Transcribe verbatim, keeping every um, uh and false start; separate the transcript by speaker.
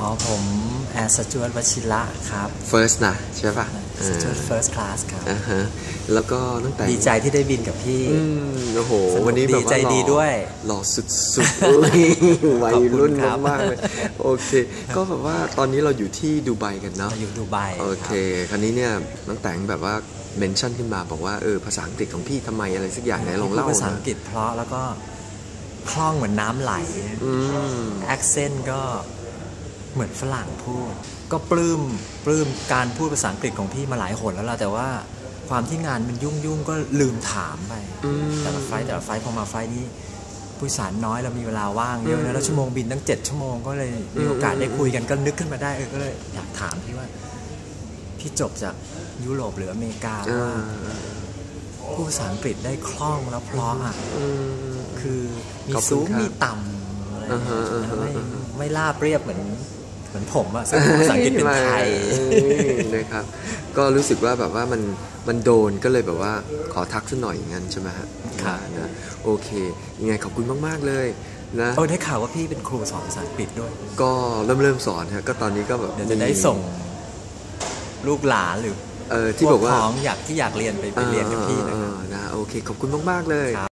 Speaker 1: อ๋อผมแอร์สจวตวชิระครับ
Speaker 2: First นะใช่ป่ะ
Speaker 1: สจวต First Class ครับ
Speaker 2: อ่าฮะแล้วก็ตั้งแต่
Speaker 1: ดีใจที่ได้บินกับพี่
Speaker 2: อืมโอ้โหวันนี้แบบว่าหล่อ
Speaker 1: ด้วย
Speaker 2: หล่อสุดๆวัยรุ่นมากๆเลยโอเคก็แบบว่าตอนนี้เราอยู่ที่ดูไบกันเนาะ
Speaker 1: อยู่ดูไบ
Speaker 2: โอเคคราวนี้เนี่ยน้องแต่งแบบว่าเมนชั่นขึ้นมาบอกว่าเออภาษาอังกฤษของพี่ทำไมอะไรสักอย่างไหนลองเล่า
Speaker 1: ภาษาอังกฤษเพราะแล้วก็คล่องเหมือนน้ำไหลแอคเซนต์ก็เหมือนฝรั่งพูดก็ปลื้มปลื้มการพูดภาษาอังกฤษของพี่มาหลายหนแล้วล่ะแต่ว่าความที่งานมันยุ่งยุ่งก็ลืมถามไปแต่ละไฟแต่ละไฟพอมาไฟนี้ผู้โดยสารน้อยเรามีเวลาว่างเยอะนะแล้วชั่วโมงบินตั้งเจ็ดชั่วโมงก็เลยมีโอกาสได้คุยกันก็นึกขึ้นมาได้เออก็เลยอยากถามพี่ว่าพี่จบจากยุโรปหรืออเมริกาว่าพูดภาษาอังกฤษได้คล่องแล้วเพราะอ่ะคือมีสูงมีต่ำอะไรไม่ไม่ลาบเรียบเหมือนเหมือนผมอะภาษาอังกฤษเป็นไทย
Speaker 2: นะครับก็รู้สึกว่าแบบว่ามันมันโดนก็เลยแบบว่าขอทักสักหน่อยอย่างนั้นใช่ไหมฮะ
Speaker 1: ค่ะ
Speaker 2: นะโอเคยังไงขอบคุณมากๆเลยนะ
Speaker 1: เออได้ข่าวว่าพี่เป็นครูสอนภาษาอังกฤษด้วย
Speaker 2: ก็เริ่มเริ่มสอนฮะก็ตอนนี้ก็แบบ
Speaker 1: เดี๋ยวจะได้ส่งลูกหลานหรือ
Speaker 2: เออที่บอกว่า
Speaker 1: อยากที่อยากเรียนไปไปเรียนกับพี่นะครับ
Speaker 2: นะโอเคขอบคุณมากๆเลย